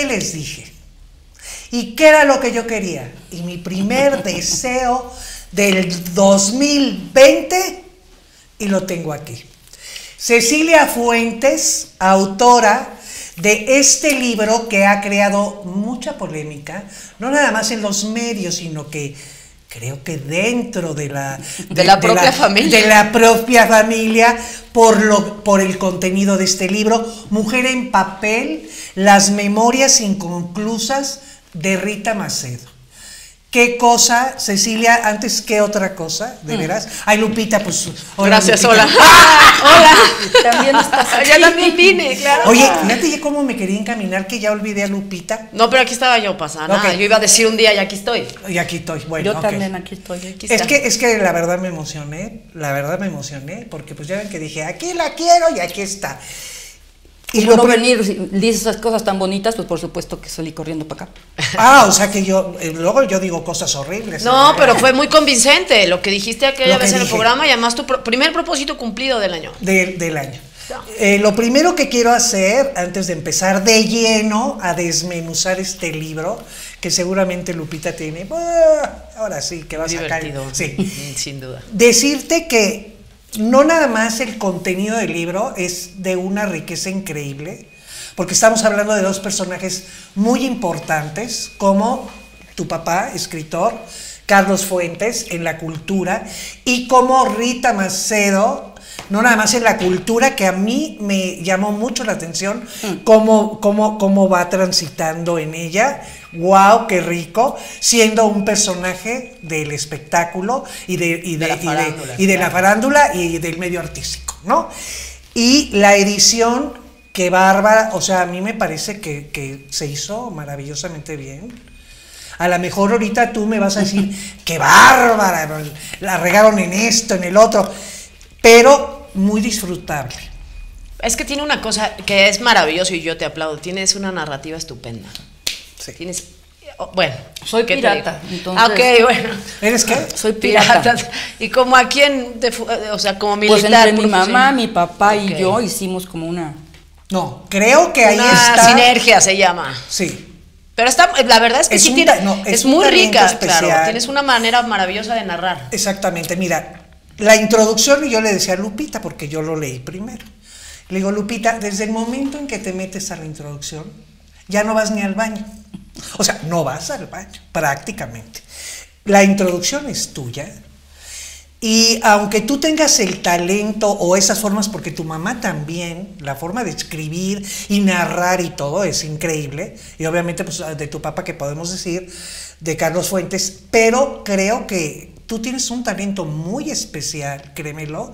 ¿qué les dije? ¿Y qué era lo que yo quería? Y mi primer deseo del 2020, y lo tengo aquí. Cecilia Fuentes, autora de este libro que ha creado mucha polémica, no nada más en los medios, sino que creo que dentro de la propia familia, por el contenido de este libro, Mujer en papel, las memorias inconclusas de Rita Macedo. ¿Qué cosa, Cecilia, antes que otra cosa, de veras? Ay, Lupita, pues... Hola, gracias, Lupita. hola. Hola. También estás aquí. Ya también vine, claro. Oye, fíjate ya cómo me quería encaminar que ya olvidé a Lupita. No, pero aquí estaba yo pasando. Okay. Yo iba a decir un día y aquí estoy. Y aquí estoy, bueno, Yo también aquí estoy. Aquí es que la verdad me emocioné, porque pues ya ven que dije, aquí la quiero y aquí está. Y no venir, dices esas cosas tan bonitas, pues por supuesto que salí corriendo para acá. O sea que luego yo digo cosas horribles. No, pero fue muy convincente lo que dijiste aquella vez en el programa, y además tu primer propósito cumplido del año. Del año. Lo primero que quiero hacer, antes de empezar de lleno a desmenuzar este libro, que seguramente Lupita tiene, ahora sí, que va a sacar. Sí. Sin duda. Decirte que no nada más el contenido del libro es de una riqueza increíble, porque estamos hablando de dos personajes muy importantes, como tu papá, escritor, Carlos Fuentes, en la cultura, y como Rita Macedo, no nada más en la cultura, que a mí me llamó mucho la atención cómo va transitando en ella. ¡Wow! ¡Qué rico! Siendo un personaje del espectáculo y de la farándula y del medio artístico, ¿no? Y la edición, qué bárbara, o sea, a mí me parece que se hizo maravillosamente bien. A lo mejor ahorita tú me vas a decir, ¡qué bárbara! La regaron en esto, en el otro, pero muy disfrutable. Es que tiene una cosa que es maravilloso y yo te aplaudo, tienes una narrativa estupenda. Sí. Tienes, bueno, soy pirata, entonces. Ok, bueno. ¿Eres qué? Soy pirata. ¿Y como a quién, o sea, como militar? Pues entre mi mamá, mi papá y yo hicimos como una... No, creo que ahí está... Una sinergia se llama. Sí. Pero la verdad es que sí es muy rica, especial. Claro, tienes una manera maravillosa de narrar. Exactamente, mira, la introducción, y yo le decía a Lupita, porque yo lo leí primero, le digo, Lupita, desde el momento en que te metes a la introducción, ya no vas ni al baño. O sea, no vas al baño, prácticamente. La introducción es tuya, y aunque tú tengas el talento o esas formas, porque tu mamá también, la forma de escribir y narrar y todo es increíble, y obviamente pues de tu papá, que podemos decir, de Carlos Fuentes, pero creo que tú tienes un talento muy especial, créemelo,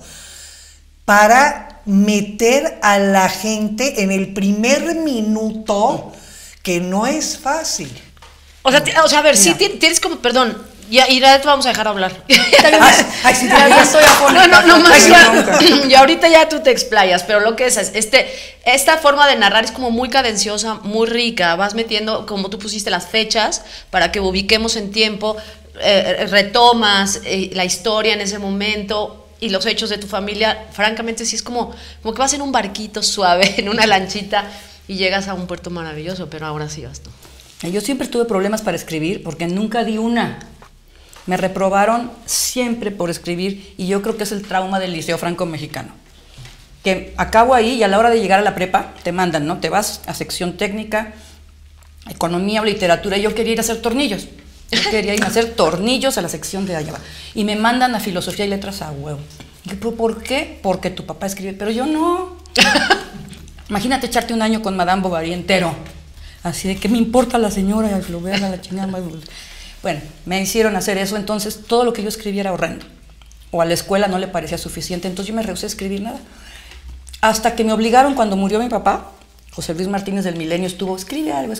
para meter a la gente en el primer minuto, que no es fácil. O sea, a ver, sí tienes como, perdón, ya te vamos a dejar hablar. Ay, sí, ya estoy afónica. No, más y ahorita ya tú te explayas, pero lo que es esta forma de narrar es como muy cadenciosa, muy rica, vas metiendo, como tú pusiste las fechas, para que ubiquemos en tiempo, retomas la historia en ese momento y los hechos de tu familia. Francamente sí es como que vas en un barquito suave, en una lanchita, y llegas a un puerto maravilloso, pero ahora sí vas tú. Yo siempre tuve problemas para escribir porque nunca di una. Me reprobaron siempre por escribir, y yo creo que es el trauma del Liceo Franco Mexicano. Que acabo ahí y a la hora de llegar a la prepa te mandan, ¿no? Te vas a sección técnica, economía o literatura, y yo quería ir a hacer tornillos. Yo quería ir a hacer tornillos a la sección de allá. Y me mandan a filosofía y letras a huevo. Y yo, ¿por qué? Porque tu papá escribe, pero yo no. Imagínate echarte un año con Madame Bovary entero. Así de, ¿qué me importa la señora? Lo vean a la chingada. Bueno, me hicieron hacer eso, entonces todo lo que yo escribía era horrendo. O a la escuela no le parecía suficiente, entonces yo me rehusé a escribir nada. Hasta que me obligaron, cuando murió mi papá, José Luis Martínez del Milenio, estuvo, escribe algo.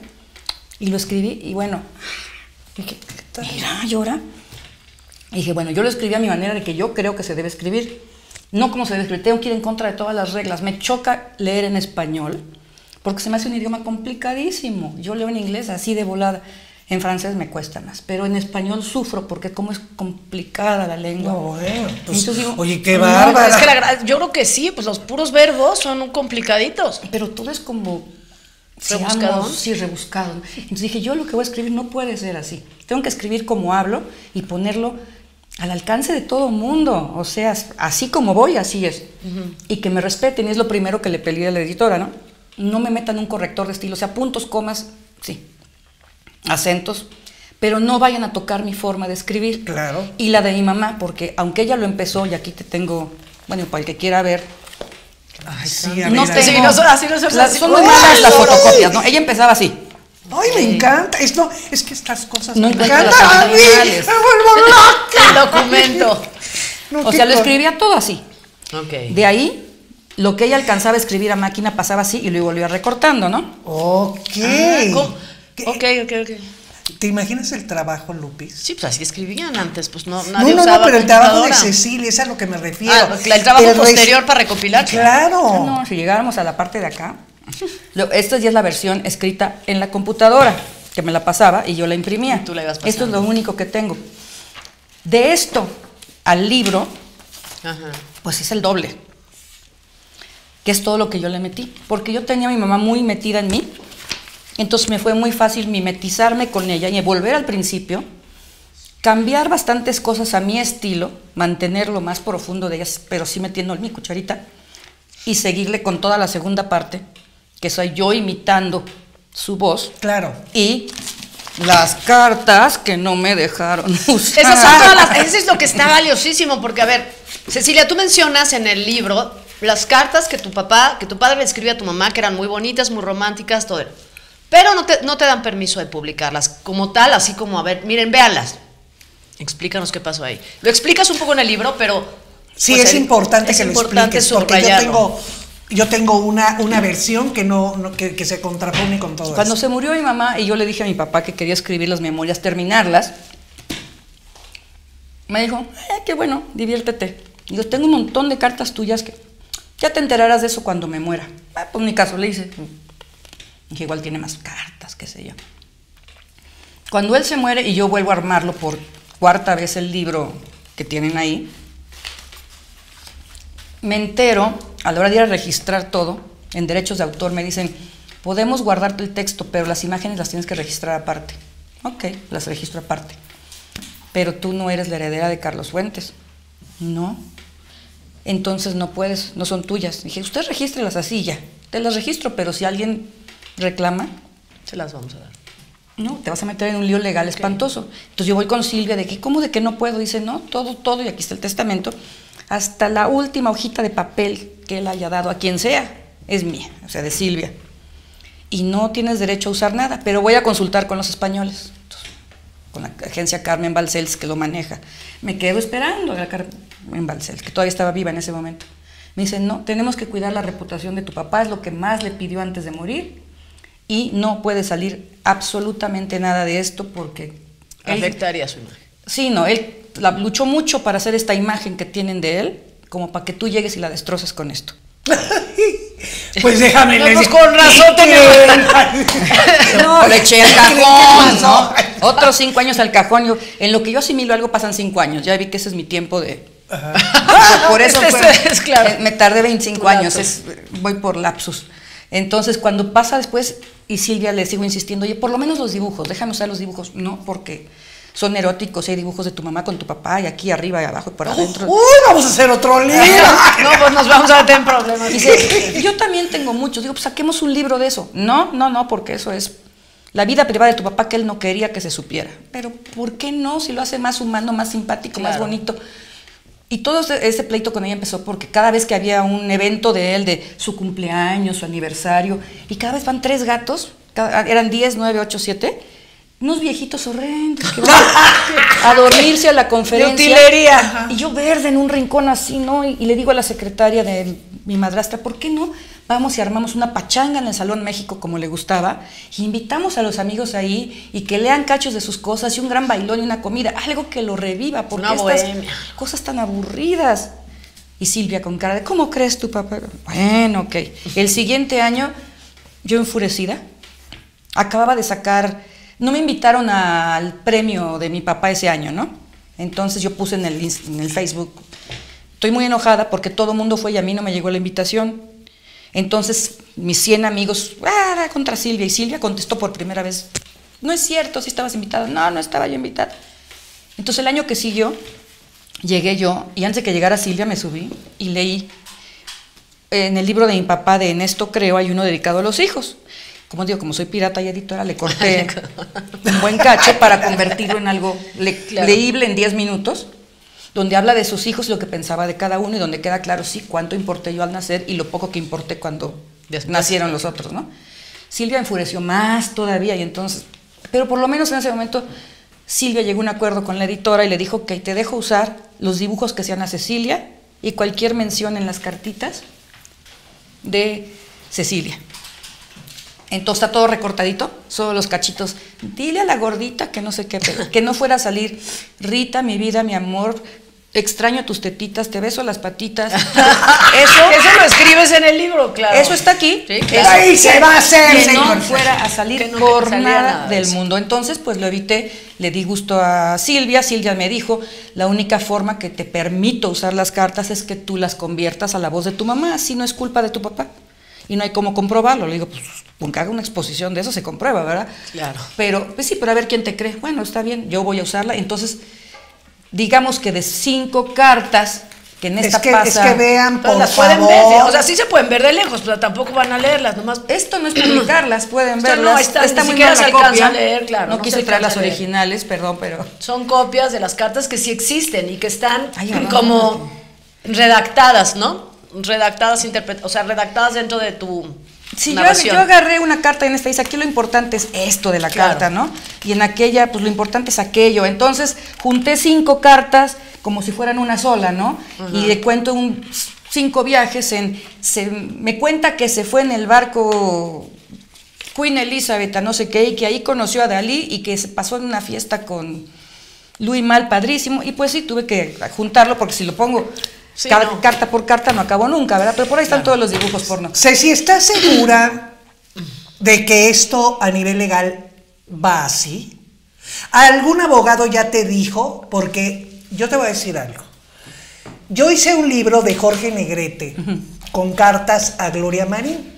Y lo escribí, y bueno, dije, mira, llora. Y dije, bueno, yo lo escribí a mi manera, de que yo creo que se debe escribir. No como se debe escribir, tengo que ir en contra de todas las reglas. Me choca leer en español, porque se me hace un idioma complicadísimo. Yo leo en inglés así de volada. En francés me cuesta más, pero en español sufro porque como es complicada la lengua. No, bueno, pues, entonces digo, oye, qué bárbara. Es que yo creo que sí, pues los puros verbos son complicaditos. Pero todo es como ¿Rebuscadón? Sí, rebuscado. Entonces dije, yo lo que voy a escribir no puede ser así. Tengo que escribir como hablo y ponerlo al alcance de todo mundo. O sea, así como voy, así es. Y que me respeten, y es lo primero que le pedí a la editora, ¿no? No me metan un corrector de estilo, o sea, puntos, comas, sí, acentos, pero no vayan a tocar mi forma de escribir. Claro. Y la de mi mamá, porque aunque ella lo empezó, y aquí te tengo, bueno, para el que quiera ver, Ay, sí, a no ver, tengo, Sí, así no se son muy malas las fotocopias, ¿no? Ella empezaba así. Ay, me encanta. Es que estas cosas No me encuentro encantan las a mí. originales. Me vuelvo loca. El documento. No, O qué sea, lo co- escribía todo así. Ok. De ahí, lo que ella alcanzaba a escribir a máquina pasaba así y lo volvía recortando, ¿no? Ok. ¿Cómo? ¿Qué? Ok. ¿Te imaginas el trabajo, Lupis? Sí, pues así escribían antes, pues no, No, nadie no, usaba no, pero el trabajo de computadora. Cecilia es a lo que me refiero. El trabajo res- posterior para recopilar. Claro. No, si llegáramos a la parte de acá, esta ya es la versión escrita en la computadora, que me la pasaba y yo la imprimía. Y tú la ibas pasando. Esto es lo único que tengo. De esto al libro, Ajá. pues es el doble, que es todo lo que yo le metí, porque yo tenía a mi mamá muy metida en mí, entonces me fue muy fácil mimetizarme con ella y volver al principio, cambiar bastantes cosas a mi estilo, mantenerlo más profundo de ellas, pero sí metiendo en mi cucharita, y seguirle con toda la segunda parte, que soy yo imitando su voz, Claro. y las cartas que no me dejaron usar. Esas son todas las, eso es lo que está valiosísimo, porque a ver, Cecilia, tú mencionas en el libro las cartas que tu padre le escribió a tu mamá, que eran muy bonitas, muy románticas, todo. Pero no te dan permiso de publicarlas como tal, así como, a ver, miren, véanlas. Explícanos qué pasó ahí. Lo explicas un poco en el libro, pero... Sí, pues, es importante es que lo importante expliques, porque subrayarlo. yo tengo una versión que se contrapone con todo Cuando eso. se murió mi mamá y yo le dije a mi papá que quería escribir las memorias, terminarlas, me dijo, qué bueno, diviértete. Digo, tengo un montón de cartas tuyas que ya te enterarás de eso cuando me muera. Pues mi caso, le hice. Dije, igual tiene más cartas, qué sé yo. Cuando él se muere y yo vuelvo a armarlo por cuarta vez el libro que tienen ahí, me entero, a la hora de ir a registrar todo, en derechos de autor me dicen, podemos guardarte el texto, pero las imágenes las tienes que registrar aparte. Ok, las registro aparte. Pero tú no eres la heredera de Carlos Fuentes. No. Entonces no puedes, no son tuyas. Dije, usted regístrelas así ya. Te las registro, pero si alguien reclama, Se las vamos a dar. no, te vas a meter en un lío legal espantoso. Entonces yo voy con Silvia de que, ¿cómo de que no puedo? Dice, no, todo, y aquí está el testamento. Hasta la última hojita de papel que él haya dado a quien sea, es mía, o sea, de Silvia. Y no tienes derecho a usar nada, pero voy a consultar con los españoles, entonces, con la agencia Carmen Balcells, que lo maneja. Me quedo esperando a la Carmen Balcells, que todavía estaba viva en ese momento. Me dice, no, tenemos que cuidar la reputación de tu papá, es lo que más le pidió antes de morir, y no puede salir absolutamente nada de esto porque... Afectaría su imagen. Sí, no, él luchó mucho para hacer esta imagen que tienen de él, como para que tú llegues y la destroces con esto. Pues déjame No, les- pues con razón ¿Qué tenemos- No, le eché al ¿Qué cajón, ¿no? pasó? Otros 5 años al cajón. En lo que yo asimilo algo pasan 5 años. Ya vi que ese es mi tiempo de... Por eso Es claro. me tardé 25 Un años, lapsus. voy por lapsus. Entonces, cuando pasa después, y Silvia le sigo insistiendo, oye, por lo menos los dibujos, déjame usar los dibujos. No, porque son eróticos, hay dibujos de tu mamá con tu papá, y aquí arriba y abajo y por adentro. Uy, vamos a hacer otro libro. No, pues nos vamos a meter en problemas. Dice, yo también tengo muchos. Digo, pues saquemos un libro de eso. No, porque eso es la vida privada de tu papá que él no quería que se supiera. Pero, ¿por qué no? Si lo hace más humano, más simpático, más Claro. bonito. Y todo ese pleito con ella empezó porque cada vez que había un evento de él, de su cumpleaños, su aniversario, y cada vez van 3 gatos, eran 10, 9, 8, 7, unos viejitos horrendos que van a dormirse a la conferencia. De utilería. Y yo verde en un rincón así, ¿no? Y le digo a la secretaria de mi madrastra, ¿por qué no? Vamos y armamos una pachanga en el Salón México como le gustaba, y invitamos a los amigos ahí y que lean cachos de sus cosas y un gran bailón y una comida, algo que lo reviva, porque Una estas bohemia. cosas tan aburridas. Y Silvia con cara de, ¿cómo crees tu papá? Bueno, ok. El siguiente año, yo enfurecida, acababa de sacar, no me invitaron al premio de mi papá ese año, ¿no? Entonces yo puse en el Facebook, estoy muy enojada porque todo el mundo fue y a mí no me llegó la invitación. Entonces, mis 100 amigos, contra Silvia, y Silvia contestó por primera vez, no es cierto, sí estabas invitada. No, no estaba yo invitada. Entonces, el año que siguió, llegué yo, y antes de que llegara Silvia me subí y leí. En el libro de mi papá, de En esto creo, hay uno dedicado a los hijos. Como digo, como soy pirata y editora, le corté un buen cacho para convertirlo en algo leíble en 10 minutos, donde habla de sus hijos y lo que pensaba de cada uno, y donde queda claro, sí, cuánto importé yo al nacer y lo poco que importé cuando nacieron los otros, ¿no? Silvia enfureció más todavía, y entonces, pero por lo menos en ese momento, Silvia llegó a un acuerdo con la editora y le dijo que te dejo usar los dibujos que sean a Cecilia y cualquier mención en las cartitas de Cecilia. Entonces está todo recortadito, solo los cachitos. Dile a la gordita que no sé qué, que no fuera a salir. Rita, mi vida, mi amor, extraño tus tetitas, te beso las patitas. Eso lo escribes en el libro, claro. Eso está aquí. Sí, claro. Ahí se va a hacer, que señor. no fuera a salir Que no por saliera nada de del eso. mundo. Entonces, pues lo evité, le di gusto a Silvia. Silvia me dijo, la única forma que te permito usar las cartas es que tú las conviertas a la voz de tu mamá, así no es culpa de tu papá. Y no hay cómo comprobarlo. Le digo, pues, aunque haga una exposición de eso se comprueba, ¿verdad? Claro. Pero, pues sí, pero a ver quién te cree. Bueno, está bien, yo voy a usarla. Entonces, digamos que de 5 cartas, que en esta Es que vean, Pero por las pueden favor. ver, o sea, sí se pueden ver de lejos, pero tampoco van a leerlas, nomás. Esto no es publicarlas, pueden Esto no, verlas. está ni muy siquiera mal se la alcanza copia. a leer, claro, No no quise se traer las alcanza a leer. originales, perdón, pero... Son copias de las cartas que sí existen y que están Ay, abajo. como redactadas, ¿no? Redactadas, o sea, redactadas dentro de tu Sí, narración. yo agarré una carta en esta y dice, aquí lo importante es esto de la Claro. carta, ¿no? Y en aquella, pues lo importante es aquello. Entonces, junté 5 cartas como si fueran una sola, ¿no? Y le cuento 5 viajes me cuenta que se fue en el barco Queen Elizabeth a no sé qué, y que ahí conoció a Dalí, y que se pasó en una fiesta con Louis Mal, padrísimo. Y pues sí, tuve que juntarlo, porque si lo pongo Sí, cada no. carta por carta no acabo nunca, ¿verdad? Pero por ahí están todos los dibujos porno. Ceci, ¿estás segura de que esto a nivel legal va así? ¿Algún abogado ya te dijo? Porque yo te voy a decir algo. Yo hice un libro de Jorge Negrete con cartas a Gloria Marín.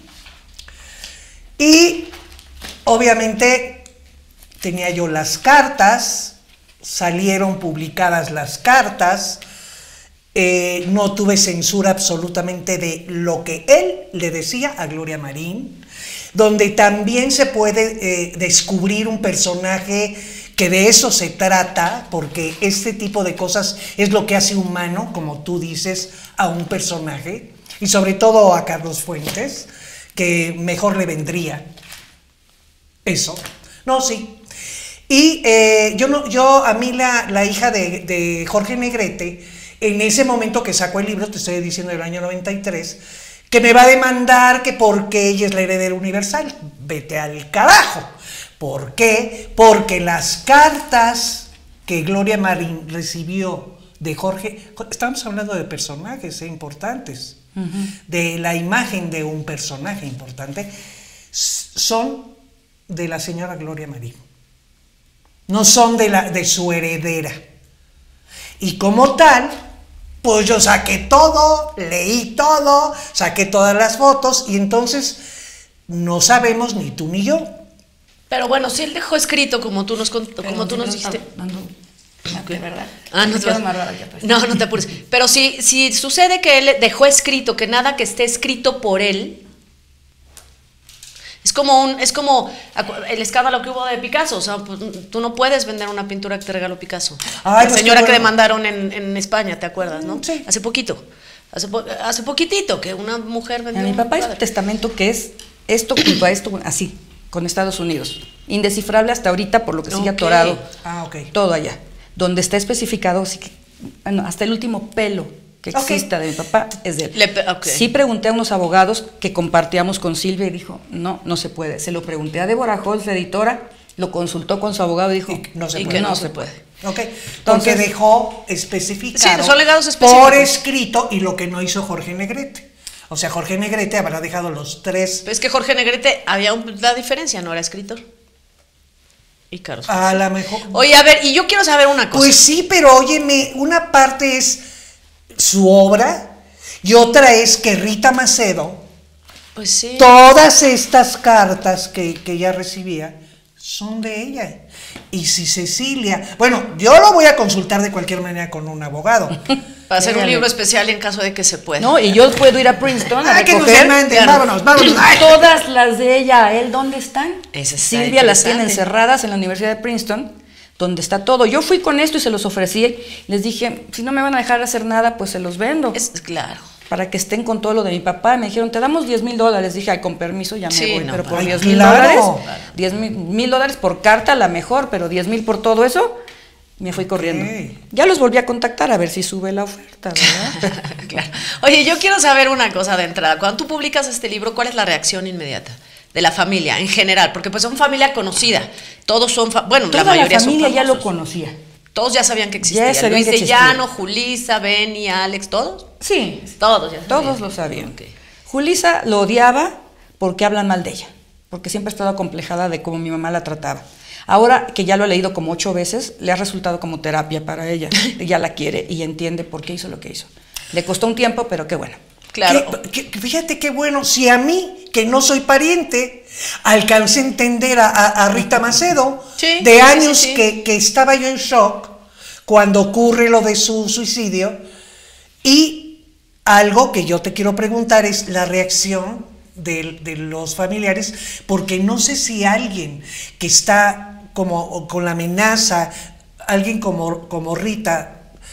Y obviamente tenía yo las cartas, salieron publicadas las cartas. No tuve censura absolutamente de lo que él le decía a Gloria Marín, donde también se puede descubrir un personaje que de eso se trata, porque este tipo de cosas es lo que hace humano, como tú dices, a un personaje, y sobre todo a Carlos Fuentes, que mejor le vendría eso. No, sí. Y a mí la hija de Jorge Negrete, en ese momento que sacó el libro, te estoy diciendo del año 93, que me va a demandar que porque ella es la heredera universal. Vete al carajo. ¿Por qué? Porque las cartas que Gloria Marín recibió de Jorge, estamos hablando de personajes importantes, de la imagen de un personaje importante, son de la señora Gloria Marín. No son de su heredera. Y como tal, pues yo saqué todo, leí todo, saqué todas las fotos, y entonces no sabemos ni tú ni yo. Pero bueno, si él dejó escrito como tú nos dijiste. De verdad. No te no te apures. Pero si sucede que él dejó escrito, que nada que esté escrito por él, es como el escándalo que hubo de Picasso. O sea, pues, tú no puedes vender una pintura que te regaló Picasso. Ay, La pues señora qué que bueno. demandaron en España, ¿te acuerdas, no? Sí. Hace poquito. Hace poquitito que una mujer vendió. A mi papá hizo un cuadro. testamento que es esto junto a esto, así, con Estados Unidos. Indescifrable hasta ahorita, por lo que sigue Ok. atorado. Ok. Todo allá. Donde está especificado, así que, bueno, hasta el último pelo que exista de mi papá es de él. Ok. Sí pregunté a unos abogados que compartíamos con Silvia y dijo, no se puede. Se lo pregunté a Débora Holz, la editora, lo consultó con su abogado y dijo, Y no se Y puede. que no se puede. Ok, porque Entonces- dejó especificado Sí, son legados específicos. por escrito, y lo que no hizo Jorge Negrete. O sea, Jorge Negrete habrá dejado los 3. Es que Jorge Negrete había la diferencia, no era escritor. Y Carlos. A lo mejor. Oye, a ver, y yo quiero saber una cosa. Pues sí, pero óyeme, una parte es su obra y otra es que Rita Macedo Pues sí. Todas estas cartas que ella recibía son de ella. Y si Cecilia, bueno, yo lo voy a consultar de cualquier manera con un abogado. Para hacer un libro especial en caso de que se pueda. No, y yo puedo ir a Princeton a Que nos recoger manden, vámonos. Ay. todas las de ella a él. ¿Dónde están? Eso está Silvia las tiene interesante. encerradas en la Universidad de Princeton, donde está todo. Yo fui con esto y se los ofrecí. Les dije, si no me van a dejar hacer nada, pues se los vendo. Claro. Para que estén con todo lo de mi papá. Me dijeron, te damos $10,000. Dije, ay, con permiso, ya me Sí, voy. no, Pero por ay, $10,000, claro. $10,000 por carta, a la mejor, pero $10,000 por todo eso, me fui corriendo. Ok. Ya los volví a contactar a ver si sube la oferta, ¿verdad? Claro. Oye, yo quiero saber una cosa de entrada. Cuando tú publicas este libro, ¿cuál es la reacción inmediata de la familia en general? Porque pues son familia conocida. Todos son, bueno, Toda la mayoría la familia son ya lo famosos. conocía. Todos ya sabían que existía. Ya sabían Luis que de existía. Llano, Julisa, Benny, Alex, ¿todos? Sí, Todos ya sabían. todos lo sabían. Ok. Julisa lo odiaba porque hablan mal de ella, porque siempre ha estado acomplejada de cómo mi mamá la trataba. Ahora que ya lo he leído como 8 veces, le ha resultado como terapia para ella. Ella la quiere y entiende por qué hizo lo que hizo. Le costó un tiempo, pero qué bueno. Claro. Fíjate qué bueno, si a mí, que no soy pariente, alcancé a entender a Rita Macedo, Sí, de sí, años sí, sí. Que estaba yo en shock cuando ocurre lo de su suicidio, y algo que yo te quiero preguntar es la reacción de los familiares, porque no sé si alguien que está como con la amenaza, alguien como Rita,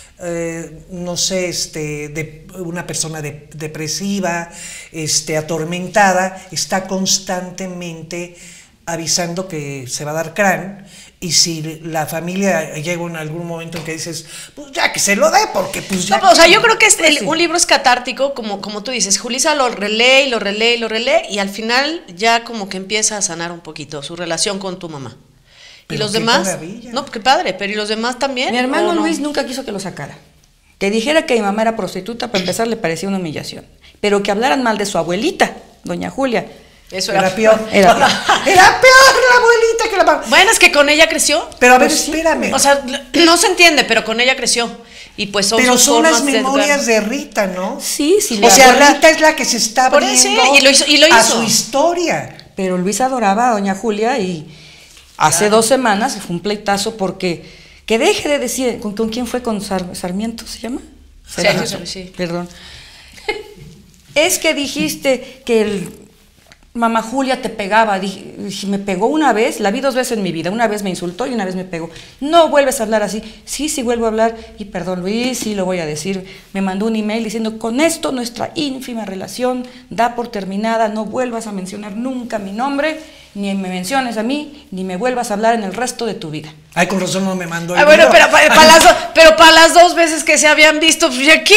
no sé, de una persona depresiva, atormentada, está constantemente avisando que se va a dar crán, y si la familia llega en algún momento en que dices, pues ya que se lo dé, porque pues ya... No, o sea, yo creo que pues, sí. un libro es catártico, como tú dices. Julisa lo relee y lo relee y lo relee, y al final ya como que empieza a sanar un poquito su relación con tu mamá. Pero Y los qué demás, maravilla. no, qué padre, pero ¿y los demás también? Mi hermano ¿O no? Luis nunca quiso que lo sacara. Que dijera que mi mamá era prostituta, para empezar, le parecía una humillación. Pero que hablaran mal de su abuelita, doña Julia. Eso Era peor. Era peor. Era peor la abuelita que la mamá. Bueno, es que con ella creció. Pero a ver, Pues sí. espérame. O sea, no se entiende, pero con ella creció. Y pues son pero sus son las formas de memorias de Rita, ¿no? Sí, sí. O la sea, abuela- Rita es la que se está Por abriendo eso, y lo a hizo. su historia. Pero Luis adoraba a doña Julia y hace 2 semanas fue un pleitazo porque que deje de decir, ¿con quién fue? ¿Con Sarmiento se llama? Sergio Sarmiento, sí. Perdón. Es que dijiste que el mamá Julia te pegaba. Dije, me pegó una vez, la vi 2 veces en mi vida. Una vez me insultó y una vez me pegó. No vuelves a hablar así. Sí, sí vuelvo a hablar. Y perdón, Luis, sí lo voy a decir. Me mandó un email diciendo, con esto nuestra ínfima relación da por terminada. No vuelvas a mencionar nunca mi nombre, ni me menciones a mí, ni me vuelvas a hablar en el resto de tu vida. Ay, con razón no me mandó el Ah, bueno, video. pero para las 2 veces que se habían visto, pues aquí,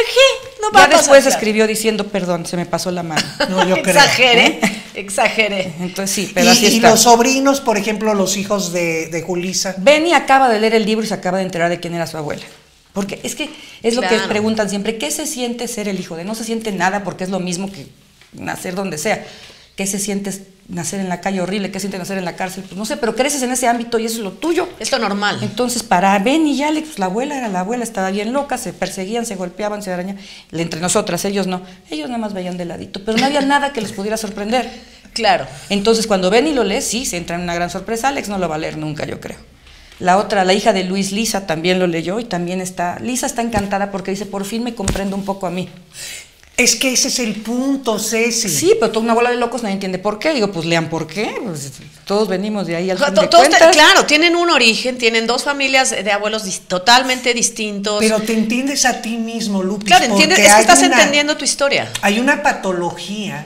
no va Ya a pasar. después Claro. escribió diciendo, perdón, se me pasó la mano. No, yo creo. Exageré, exageré. Entonces sí, pero así Y está. los sobrinos, por ejemplo, los hijos de Julisa. Benny acaba de leer el libro y se acaba de enterar de quién era su abuela. Porque es que es lo que Claro. preguntan siempre, ¿qué se siente ser el hijo de? No se siente nada porque es lo mismo que nacer donde sea. ¿Qué se siente nacer en la calle horrible? ¿Qué se siente nacer en la cárcel? Pues no sé, pero creces en ese ámbito y eso es lo tuyo. Es lo normal. Entonces, para Benny y Alex, pues, la abuela era la abuela, estaba bien loca, se perseguían, se golpeaban, se arañaban. Entre nosotras, ellos no. Ellos nada más veían de ladito, pero no había nada que les pudiera sorprender. Claro. Entonces, cuando Benny lo lee, sí, se entra en una gran sorpresa. Alex no lo va a leer nunca, yo creo. La otra, la hija de Luis, Lisa, también lo leyó y también está... Lisa está encantada porque dice, por fin me comprendo un poco a mí. Es que ese es el punto, Ceci. Sí, pero toda una bola de locos, nadie entiende por qué. Digo, pues lean por qué. Pues, todos venimos de ahí al O sea, fin de todos cuentas. claro, tienen un origen, tienen 2 familias de abuelos totalmente distintos. Pero te entiendes a ti mismo, Lupis. claro, entiendes, porque es que hay estás una- entendiendo tu historia. Hay una patología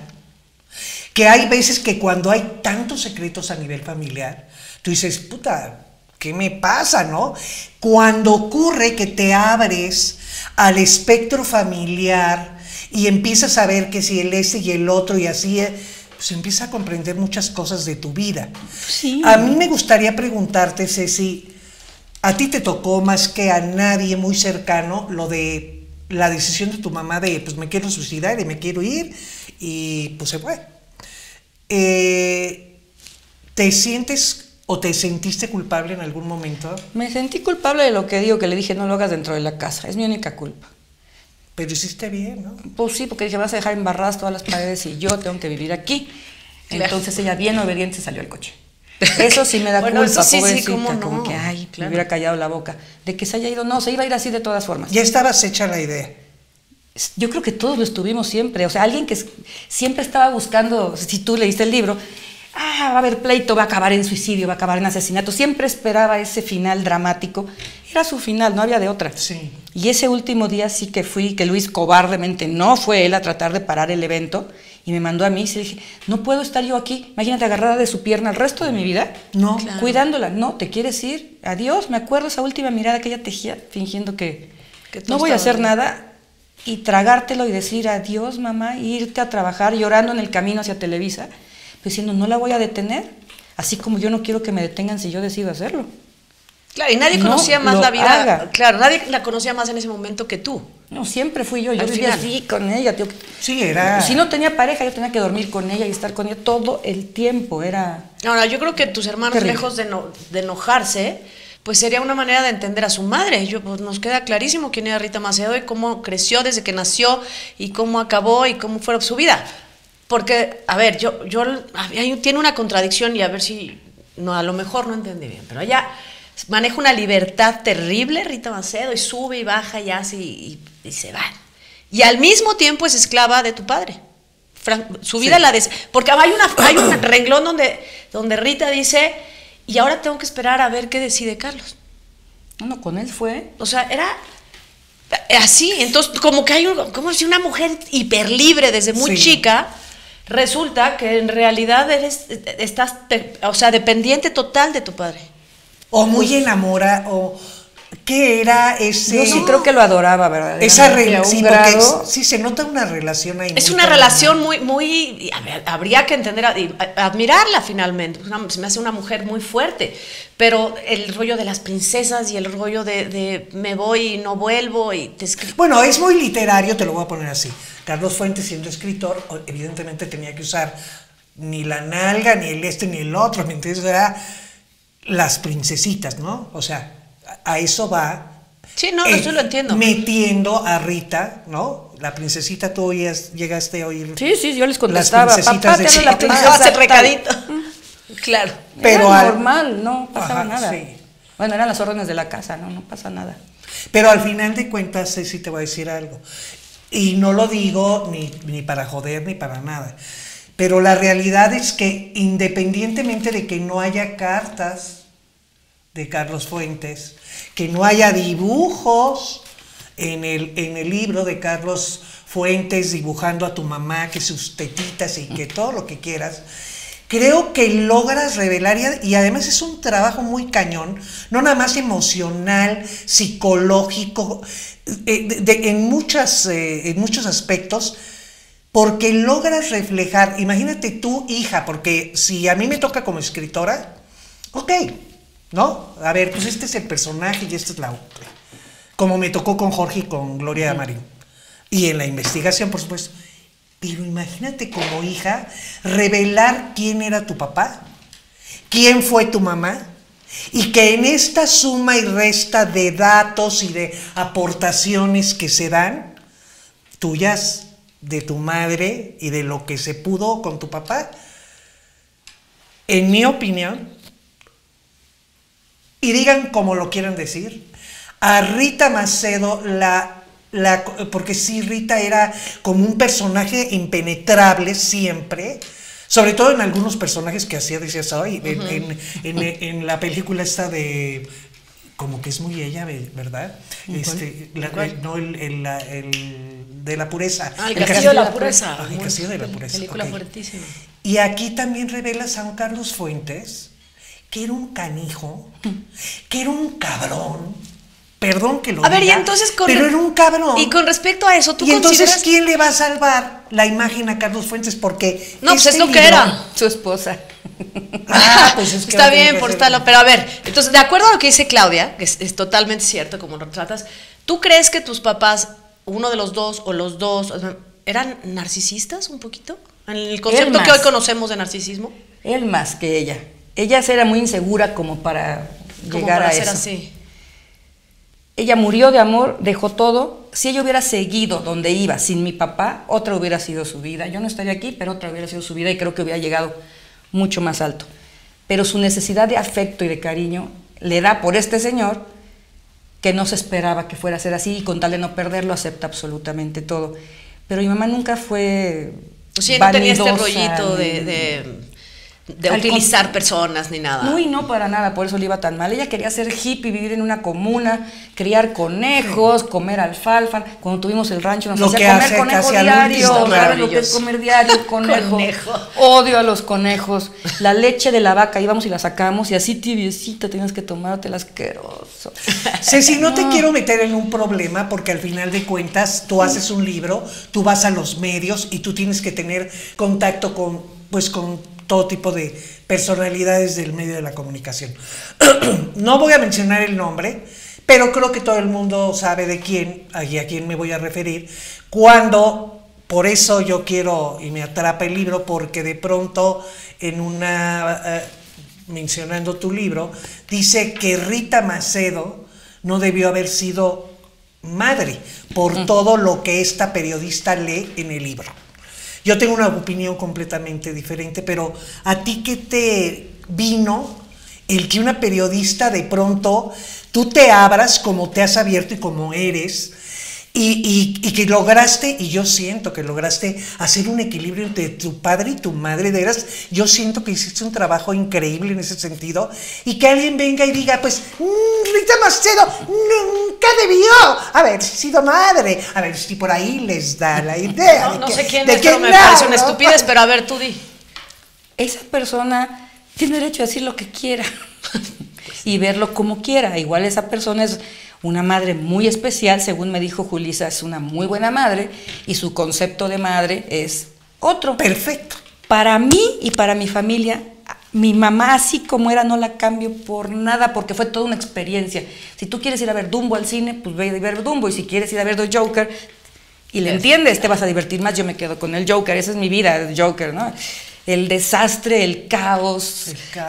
que hay veces que cuando hay tantos secretos a nivel familiar, tú dices, puta, ¿qué me pasa, no? Cuando ocurre que te abres al espectro familiar y empiezas a ver que si el este y el otro y así, pues empiezas a comprender muchas cosas de tu vida. Sí. A mí me gustaría preguntarte, Ceci, a ti te tocó más que a nadie muy cercano lo de la decisión de tu mamá de, pues me quiero suicidar y me quiero ir, y pues se fue. ¿Te sientes o te sentiste culpable en algún momento? Me sentí culpable de lo que digo, que le dije, no lo hagas dentro de la casa. Es mi única culpa. Pero hiciste bien, ¿no? Pues sí, porque dije, vas a dejar embarradas todas las paredes y yo tengo que vivir aquí. Claro. Entonces ella, bien obediente, salió al coche. Eso sí me da Bueno, culpa, eso sí, pobrecita, cómo no. como que, ay, Claro. me hubiera callado la boca. De que se haya ido, no, se iba a ir así de todas formas. Ya estabas hecha la idea. Yo creo que todos lo estuvimos siempre. O sea, alguien que siempre estaba buscando, si tú leíste el libro, va a haber pleito, va a acabar en suicidio, va a acabar en asesinato. Siempre esperaba ese final dramático. Era su final, no había de otra. Sí. Y ese último día sí que fui, que Luis cobardemente no fue él a tratar de parar el evento y me mandó a mí y dije, no puedo estar yo aquí, imagínate agarrada de su pierna el resto de mi vida, No. Claro. cuidándola. No, ¿te quieres ir? Adiós. Me acuerdo esa última mirada que ella tejía, fingiendo que todo no voy a estaba hacer bien. nada. Y tragártelo y decir adiós, mamá, e irte a trabajar llorando en el camino hacia Televisa, pues diciendo, no la voy a detener, así como yo no quiero que me detengan si yo decido hacerlo. Claro, y nadie No conocía más lo la vida. haga. Claro, nadie la conocía más en ese momento que tú. No, siempre fui yo Al vivía final. así con ella. Tío. Sí, era... Si no tenía pareja, yo tenía que dormir con ella y estar con ella todo el tiempo, era... Ahora, yo creo que tus hermanos, Terrible. lejos de enojarse, pues sería una manera de entender a su madre. Pues nos queda clarísimo quién era Rita Macedo y cómo creció desde que nació y cómo acabó y cómo fue su vida. Porque, a ver, tiene una contradicción y a ver si, no, a lo mejor no entendí bien, pero ella maneja una libertad terrible, Rita Macedo, y sube y baja y hace y se va. Y al mismo tiempo es esclava de tu padre. Su vida porque hay un renglón donde Rita dice, y ahora tengo que esperar a ver qué decide Carlos. No, con él fue... O sea, era así. Entonces, como que como si una mujer hiperlibre desde muy Sí. chica, resulta que en realidad estás dependiente total de tu padre. O muy enamorada, o... ¿Qué era ese...? Yo sí creo que lo adoraba, ¿verdad? Esa A un relación, grado- sí se nota una relación ahí. Es muy una cabrona. relación muy a ver, habría que entender, admirarla finalmente. Se me hace una mujer muy fuerte, pero el rollo de las princesas y el rollo de me voy y no vuelvo y te escribo. Bueno, es muy literario, te lo voy a poner así. Carlos Fuentes, siendo escritor, evidentemente tenía que usar ni la nalga, ni el este, ni el otro, ¿me entiendes? Era las princesitas, ¿no? O sea, a eso va. Sí, no, eso lo entiendo. Metiendo a Rita, ¿no? La princesita, tú llegaste a oír. Sí, sí, yo les contestaba, Las princesitas papá, de te habla la Chile. princesa. Hace tal". recadito. Claro. Pero Era al- normal, no pasaba Ajá, nada. sí. Bueno, eran las órdenes de la casa, no pasa nada. Pero al final de cuentas, Ceci, te voy a decir algo. Y no lo digo ni para joder ni para nada. Pero la realidad es que independientemente de que no haya cartas de Carlos Fuentes, que no haya dibujos en el libro de Carlos Fuentes dibujando a tu mamá, que sus tetitas y que todo lo que quieras, creo que logras revelar y además es un trabajo muy cañón, no nada más emocional, psicológico, en muchos aspectos, porque logras reflejar, imagínate tu hija, porque si a mí me toca como escritora, ok, ¿no? A ver, pues este es el personaje y esta es la otra. Como me tocó con Jorge y con Gloria Marín. Y en la investigación, por supuesto. Pero imagínate como hija revelar quién era tu papá, quién fue tu mamá, y que en esta suma y resta de datos y de aportaciones que se dan, tuyas, de tu madre y de lo que se pudo con tu papá, en mi opinión, y digan como lo quieran decir, a Rita Macedo porque sí, Rita era como un personaje impenetrable siempre, sobre todo en algunos personajes que hacía, decías, ay, en la película esta de, como que es muy ella, ¿verdad? No, el de la pureza. El Castillo de la Pureza. El Castillo de la Pureza. Película Ok. fuertísima. Y aquí también revelas a un Carlos Fuentes, que era un canijo, que era un cabrón. Perdón que lo A ver, y diga, entonces pero era un cabrón. Y con respecto a eso, ¿tú y entonces, consideras? ¿quién le va a salvar la imagen a Carlos Fuentes? Porque No, pues este es lo que libro- era. Su esposa. Pues es que Está ahora tiene bien que por ser- estarlo, pero a ver, entonces, de acuerdo a lo que dice Claudia, que es totalmente cierto como lo tratas, ¿tú crees que tus papás, uno de los dos o los dos, o sea, eran narcisistas un poquito? En el concepto más. que hoy conocemos de narcisismo. Él más que ella. Ella era muy insegura como para Como llegar para a ser eso. así. Ella murió de amor, dejó todo si ella hubiera seguido donde iba sin mi papá, otra hubiera sido su vida. Yo no estaría aquí, pero otra hubiera sido su vida y creo que hubiera llegado mucho más alto. Pero su necesidad de afecto y de cariño le da por este señor que no se esperaba que fuera a ser así y con tal de no perderlo acepta absolutamente todo. Pero mi mamá nunca fue Pues sí, no tenía este vanidosa, rollito de utilizar personas ni nada. No, y no para nada, por eso le iba tan mal. Ella quería ser hippie, vivir en una comuna, criar conejos, comer alfalfa. Cuando tuvimos el rancho nos hacía comer conejo diario. ¿Sabes lo que es comer diario? Conejo. Odio a los conejos. La leche de la vaca íbamos y la sacamos y así tibiecita tenías que tomártela, asqueroso. Ceci, no te quiero meter en un problema porque al final de cuentas tú haces un libro, tú vas a los medios y tú tienes que tener contacto con todo tipo de personalidades del medio de la comunicación. No voy a mencionar el nombre, pero creo que todo el mundo sabe de quién y a quién me voy a referir, por eso yo quiero y me atrapa el libro, porque de pronto mencionando tu libro, dice que Rita Macedo no debió haber sido madre por todo lo que esta periodista lee en el libro. Yo tengo una opinión completamente diferente, pero ¿a ti qué te vino el que una periodista de pronto tú te abras como te has abierto y como eres y que lograste, y yo siento que lograste hacer un equilibrio entre tu padre y tu madre, de veras, yo siento que hiciste un trabajo increíble en ese sentido, y que alguien venga y diga, pues, Rita Macedo nunca debió haber sido madre, a ver si por ahí les da la idea. No sé quién es, pero me parece una estupidez, pero a ver, tú di. Esa persona tiene derecho a decir lo que quiera y verlo como quiera. Igual esa persona es una madre muy especial, según me dijo Julissa, es una muy buena madre y su concepto de madre es otro. Perfecto. Para mí y para mi familia, mi mamá así como era no la cambio por nada porque fue toda una experiencia. Si tú quieres ir a ver Dumbo al cine, pues ve a ver Dumbo, y si quieres ir a ver The Joker y le entiendes, te vas a divertir más. Yo me quedo con el Joker, esa es mi vida, el Joker, ¿no? El desastre, el caos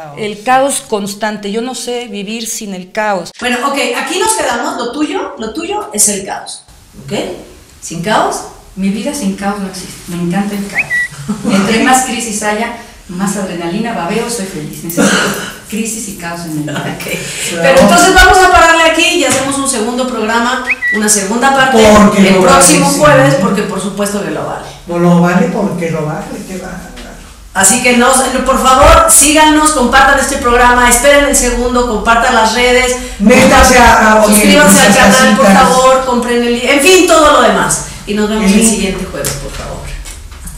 constante. Yo no sé vivir sin el caos. Bueno, ok, aquí nos quedamos. Lo tuyo es el caos, ¿ok? Sin caos, Mi vida sin caos no existe. Me encanta el caos. Entre más crisis haya, más adrenalina, babeo, soy feliz. Necesito crisis y caos en mi vida. okay. Pero entonces vamos a pararle aquí y hacemos un segundo programa, una segunda parte el próximo jueves, porque por supuesto que lo vale. No lo vale porque lo vale, que va. Así que por favor, síganos, compartan este programa, esperen el segundo, compartan las redes, métanse suscríbanse al canal, por favor, compren el libro, en fin, todo lo demás. Y nos vemos el siguiente jueves, por favor. Hasta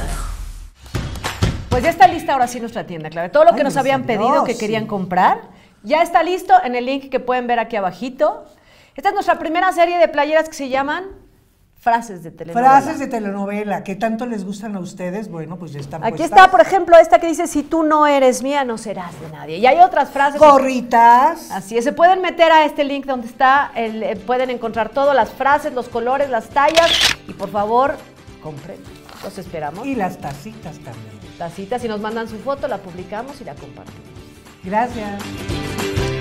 luego. Pues ya está lista ahora sí nuestra tienda, Clave. Todo lo que nos habían pedido, que querían comprar, ya está listo en el link que pueden ver aquí abajito. Esta es nuestra primera serie de playeras que se llaman Frases de telenovela. Frases de telenovela, que tanto les gustan a ustedes, bueno, pues ya están Aquí puestas. está, por ejemplo, esta que dice, si tú no eres mía, no serás de nadie. Y hay otras frases. Gorritas. Así es, se pueden meter a este link donde está, pueden encontrar todas las frases, los colores, las tallas. Y por favor, compren. Los esperamos. Y las tacitas también. Tacitas, si nos mandan su foto, la publicamos y la compartimos. Gracias.